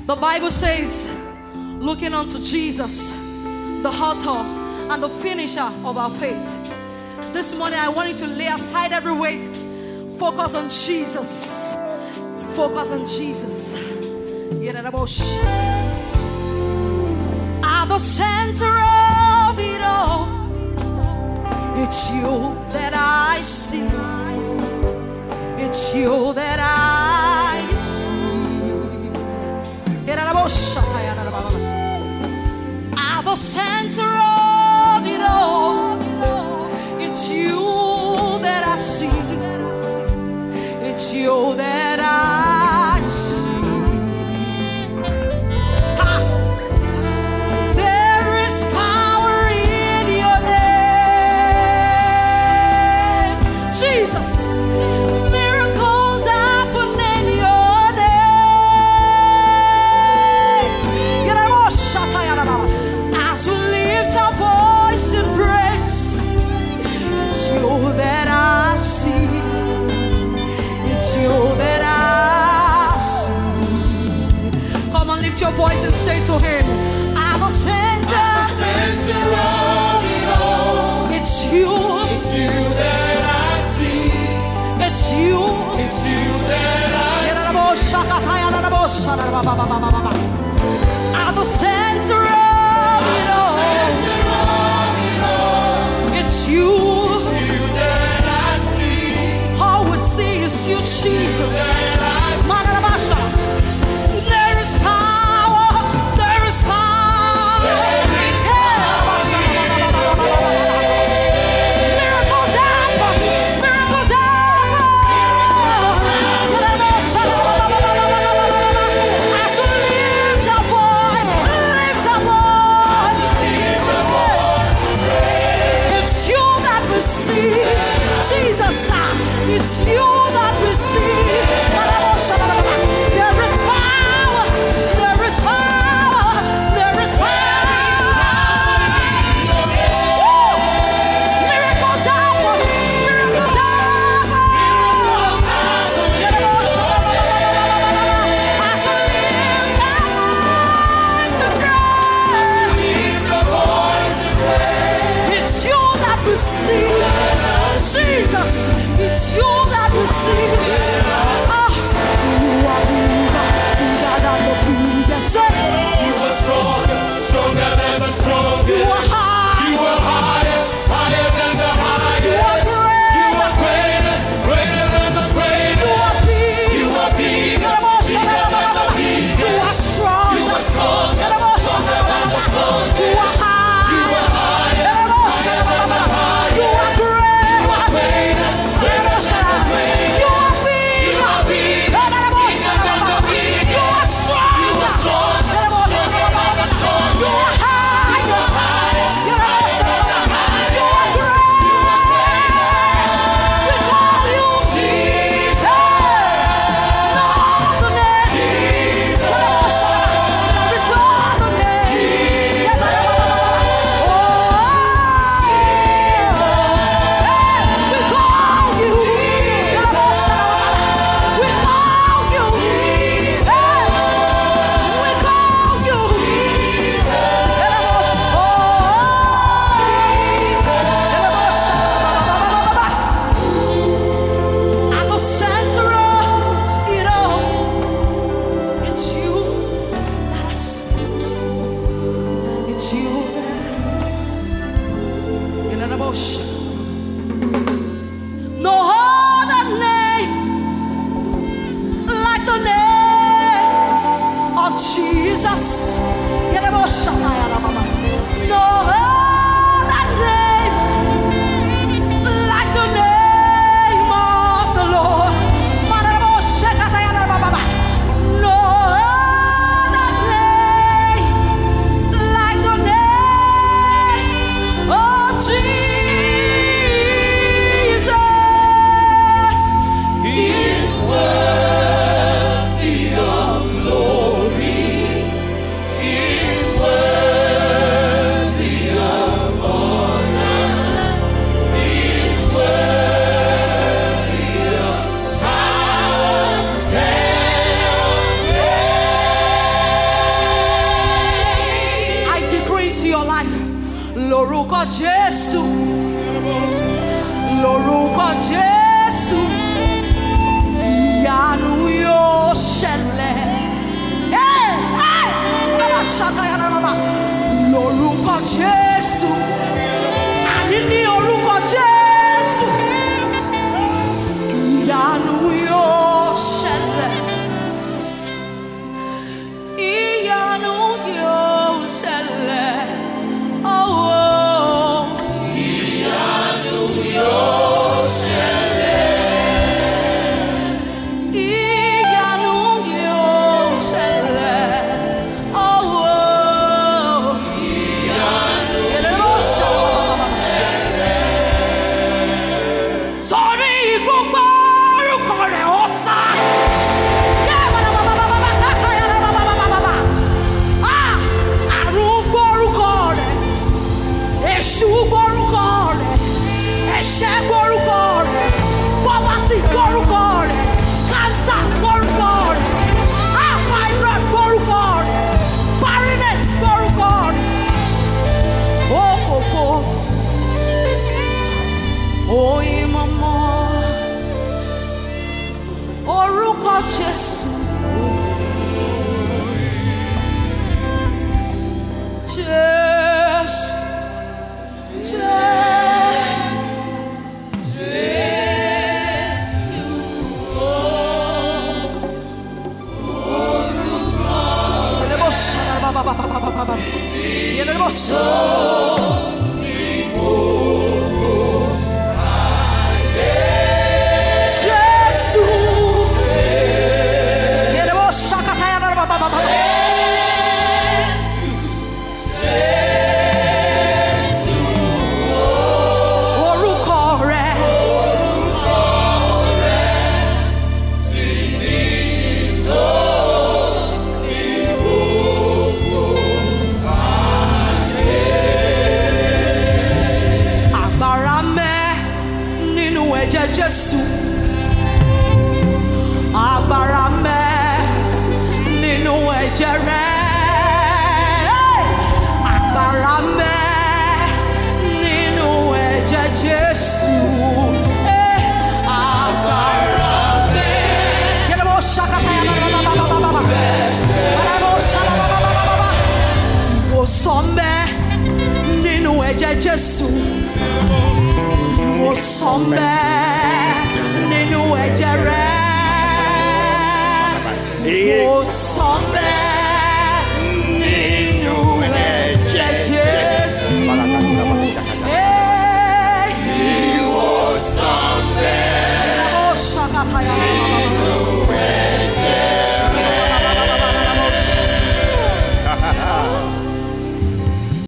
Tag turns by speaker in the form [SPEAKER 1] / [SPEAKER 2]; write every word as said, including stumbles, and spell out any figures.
[SPEAKER 1] The Bible says, looking unto Jesus, the author and the finisher of our faith. This morning I want you to lay aside every weight. Focus on Jesus. Focus on Jesus. At the center of it all, it's you that I see. It's you that I see. At the center of it all, it's you that I see. It's you that I see. Ha! There is power in your name, Jesus. Miracles happen in your name. As we lift our voice in praise, it's you that I see. It's you that I see. Come on, lift your voice and say to him, at the center,
[SPEAKER 2] At the center of it all,
[SPEAKER 1] it's you.
[SPEAKER 2] it's you that I see.
[SPEAKER 1] It's you.
[SPEAKER 2] It's you that I see.
[SPEAKER 1] At the center of it all,
[SPEAKER 2] Center of it all,
[SPEAKER 1] it's you.
[SPEAKER 2] it's you that I see.
[SPEAKER 1] All we see is you, Jesus. There is power. There is power. Miracles happen. Miracles happen. As we lift our voice, lift our voice. It's you that we see. Jesus, it's you that we see. There is power, there is power, there is power. Woo! Miracles happen, miracles happen. As we lift our voice and pray, it's you that we see. Jesus, it's you that we see. Ah, you are bigger, bigger than the biggest.
[SPEAKER 2] You are stronger, stronger than the strongest.
[SPEAKER 1] You are high,
[SPEAKER 2] You are higher, higher than the
[SPEAKER 1] you
[SPEAKER 2] highest.
[SPEAKER 1] are
[SPEAKER 2] You
[SPEAKER 1] great,
[SPEAKER 2] are greater, greater than the
[SPEAKER 1] you
[SPEAKER 2] greatest.
[SPEAKER 1] are big,
[SPEAKER 2] You are bigger, bigger than the biggest.
[SPEAKER 1] you are strong,
[SPEAKER 2] You are stronger, stronger than the strongest.
[SPEAKER 1] you are high,
[SPEAKER 2] You are higher, higher than the highest.
[SPEAKER 1] you are great,
[SPEAKER 2] You are greater, greater than the greatest.
[SPEAKER 1] you are lórúkọ Jésù, lórúkọ Jésù, ìyanu yóò ṣẹlẹ̀. Hey, hey, bàbá ṣàtàyà náà bàbá, lórúkọ Jésù, àní ní orúkọ Jésù, ìyanu yóò ṣẹlẹ̀. Ìyanu yóò ṣẹlẹ̀. Oh, ìyanu yóò ṣẹlẹ̀. Ìyanu yóò ṣẹlẹ̀. Oh, ìyanu yóò ṣẹlẹ̀. Torí ikú gbọ́ orúkọ rẹ̀ ó sá. Èṣù gbórúkọ rẹ̀, ẹ̀ṣẹ̀ gbórúkọ rẹ̀, poverty gbórúkọ rẹ̀, cancer gbórúkọ rẹ̀, fibroid gbórúkọ rẹ̀, barrenness gbórúkọ rẹ̀. Òkòkò, oyin mọ́mọ́, orúkọ Jésù. Jésù. Jésù, Jésù, orúkọ Jésù, agbára ńbẹ nínú ẹ̀jẹ̀ rẹ̀, agbára ńbẹ nínú ẹ̀jẹ̀ Jésù, agbára ńbẹ. Yẹ́nì bó ṣàkàtà yàrá bàbá bàbá bàbá, bàbá bó ṣàkàtà bàbá bàbá bàbá. Ìwòsàn ńbẹ nínú ẹ̀jẹ̀ Jésù, ìwòsàn ńbẹ.